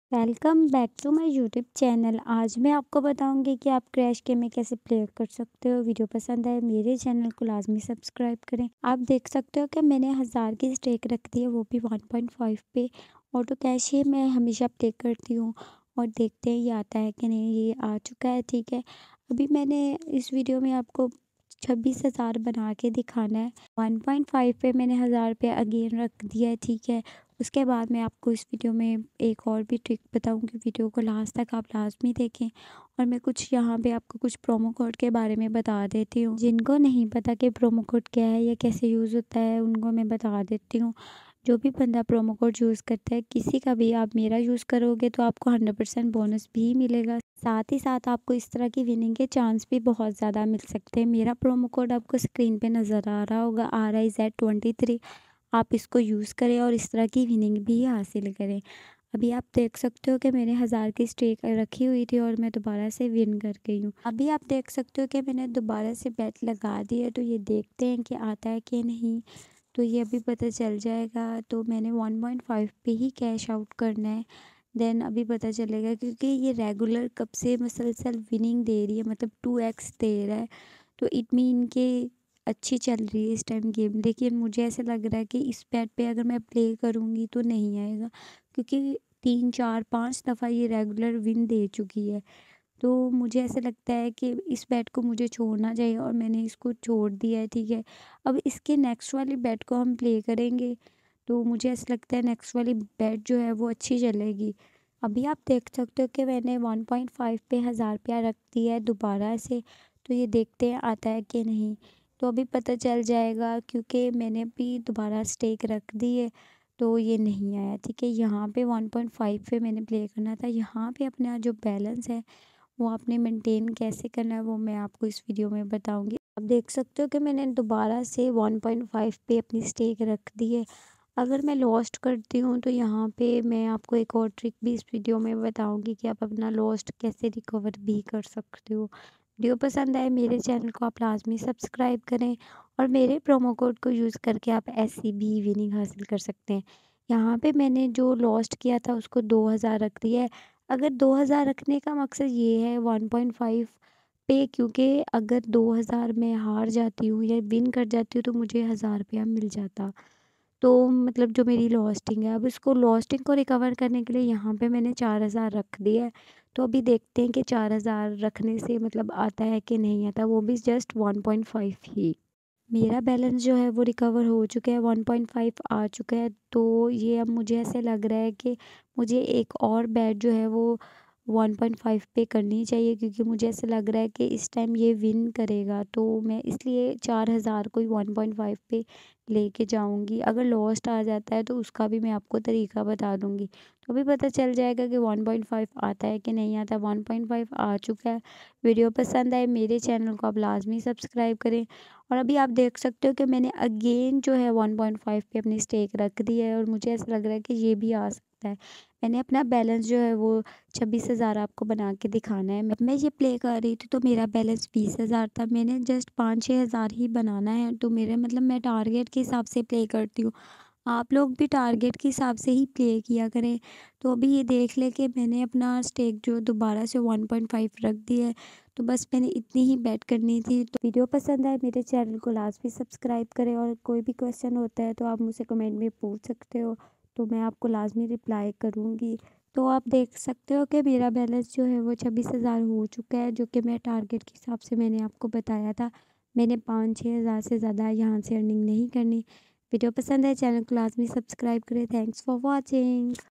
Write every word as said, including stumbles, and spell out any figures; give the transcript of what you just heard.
Welcome back to my YouTube channel. आज मैं आपको बताऊंगी कि आप क्रैश गेम में कैसे प्ले कर सकते हो। वीडियो पसंद आए मेरे चैनल को लाजमी सब्सक्राइब करें। आप देख सकते हो कि मैंने हज़ार की स्टेक रख दी है, वो भी वन पॉइंट फाइव पे। ऑटो कैश ही मैं हमेशा प्ले करती हूँ और देखते हैं ये आता है कि नहीं। ये आ चुका है, ठीक है। अभी मैंने इस वीडियो में आपको छब्बीस हज़ार बना के दिखाना है। वन पॉइंट फाइव पे मैंने हज़ार पे अगेन रख दिया है, ठीक है। उसके बाद मैं आपको इस वीडियो में एक और भी ट्रिक बताऊंगी। वीडियो को लास्ट तक आप लाजमी देखें। और मैं कुछ यहाँ पे आपको कुछ प्रोमो कोड के बारे में बता देती हूँ। जिनको नहीं पता कि प्रोमो कोड क्या है या कैसे यूज़ होता है, उनको मैं बता देती हूँ। जो भी बंदा प्रोमो कोड यूज़ करता है, किसी का भी, आप मेरा यूज़ करोगे तो आपको हंड्रेड परसेंट बोनस भी मिलेगा। साथ ही साथ आपको इस तरह की विनिंग के चांस भी बहुत ज़्यादा मिल सकते हैं। मेरा प्रोमो कोड आपको स्क्रीन पे नज़र आ रहा होगा, R I Z twenty three. आप इसको यूज़ करें और इस तरह की विनिंग भी हासिल करें। अभी आप देख सकते हो कि मैंने हज़ार की स्टेक रखी हुई थी और मैं दोबारा से विन कर गई हूँ। अभी आप देख सकते हो कि मैंने दोबारा से बेट लगा दी है, तो ये देखते हैं कि आता है कि नहीं। तो ये अभी पता चल जाएगा। तो मैंने वन पॉइंट फाइव पे ही कैश आउट करना है। देन अभी पता चलेगा, क्योंकि ये रेगुलर कब से मुसलसल विनिंग दे रही है, मतलब टू एक्स दे रहा है। तो इट मीन के अच्छी चल रही है इस टाइम गेम। लेकिन मुझे ऐसा लग रहा है कि इस बैट पे अगर मैं प्ले करूँगी तो नहीं आएगा, क्योंकि तीन चार पांच दफ़ा ये रेगुलर विन दे चुकी है। तो मुझे ऐसा लगता है कि इस बैट को मुझे छोड़ना चाहिए और मैंने इसको छोड़ दिया है, ठीक है। अब इसके नेक्स्ट वाली बैट को हम प्ले करेंगे, तो मुझे ऐसा लगता है नेक्स्ट वाली बैट जो है वो अच्छी चलेगी। अभी आप देख सकते हो कि मैंने वन पॉइंट फाइव पे हज़ार रुपया रख दिया है दोबारा से। तो ये देखते हैं आता है कि नहीं। तो अभी पता चल जाएगा, क्योंकि मैंने भी दोबारा स्टेक रख दी है। तो ये नहीं आया, ठीक है। यहाँ पे वन पॉइंट फाइव पे मैंने प्ले करना था। यहाँ पे अपना जो बैलेंस है वो आपने मेंटेन कैसे करना है, वो मैं आपको इस वीडियो में बताऊंगी। आप देख सकते हो कि मैंने दोबारा से वन पॉइंट फाइव पे अपनी स्टेक रख दी है। अगर मैं लॉस्ट करती हूँ तो यहाँ पे मैं आपको एक और ट्रिक भी इस वीडियो में बताऊंगी कि आप अपना लॉस्ट कैसे रिकवर भी कर सकते हो। वीडियो पसंद आए मेरे चैनल को आप लाजमी सब्सक्राइब करें और मेरे प्रोमो कोड को यूज़ करके आप ऐसी भी विनिंग हासिल कर सकते हैं। यहाँ पे मैंने जो लॉस्ट किया था उसको दो हज़ार रख दिया है। अगर दो हज़ार रखने का मकसद ये है वन पॉइंट फाइव पे, क्योंकि अगर दो हज़ार मैं हार जाती हूँ या विन कर जाती हूँ तो मुझे हज़ार रुपया मिल जाता। तो मतलब जो मेरी लॉस्टिंग है, अब इसको लॉस्टिंग को रिकवर करने के लिए यहाँ पे मैंने चार हज़ार रख दिया है। तो अभी देखते हैं कि चार हज़ार रखने से मतलब आता है कि नहीं आता, वो भी जस्ट वन पॉइंट फाइव ही। मेरा बैलेंस जो है वो रिकवर हो चुका है, वन पॉइंट फाइव आ चुका है। तो ये अब मुझे ऐसे लग रहा है कि मुझे एक और बैट जो है वो वन पॉइंट फाइव पे करनी चाहिए, क्योंकि मुझे ऐसा लग रहा है कि इस टाइम ये विन करेगा। तो मैं इसलिए चार हज़ार को ही वन पॉइंट फाइव पे लेके जाऊंगी। अगर लॉस्ट आ जाता है तो उसका भी मैं आपको तरीका बता दूंगी। तो अभी पता चल जाएगा कि वन पॉइंट फाइव आता है कि नहीं आता। वन पॉइंट फाइव आ चुका है। वीडियो पसंद आए मेरे चैनल को आप लाजमी सब्सक्राइब करें। और अभी आप देख सकते हो कि मैंने अगेन जो है वन पॉइंट फाइव पे अपनी स्टेक रख दी है और मुझे ऐसा लग रहा है कि ये भी आ सकता है। मैंने अपना बैलेंस जो है वो छब्बीस हज़ार आपको बना के दिखाना है। मैं ये प्ले कर रही थी तो मेरा बैलेंस बीस हज़ार था। मैंने जस्ट पाँच छः हज़ार ही बनाना है। तो मेरे मतलब मैं टारगेट के हिसाब से प्ले करती हूँ। आप लोग भी टारगेट के हिसाब से ही प्ले किया करें। तो अभी ये देख ले कि मैंने अपना स्टेक जो दोबारा से वन पॉइंट फाइव रख दिया है। तो बस मैंने इतनी ही बैट करनी थी। तो वीडियो पसंद आए मेरे चैनल को लाजमी सब्सक्राइब करें और कोई भी क्वेश्चन होता है तो आप मुझसे कमेंट में पूछ सकते हो, तो मैं आपको लाजमी रिप्लाई करूँगी। तो आप देख सकते हो कि मेरा बैलेंस जो है वो छब्बीस हज़ार हो चुका है, जो कि मैं टारगेट के हिसाब से मैंने आपको बताया था। मैंने पाँच छः हज़ार से ज़्यादा यहाँ से अर्निंग नहीं करनी। वीडियो पसंद है चैनल को लाजमी सब्सक्राइब करें। Thanks for watching.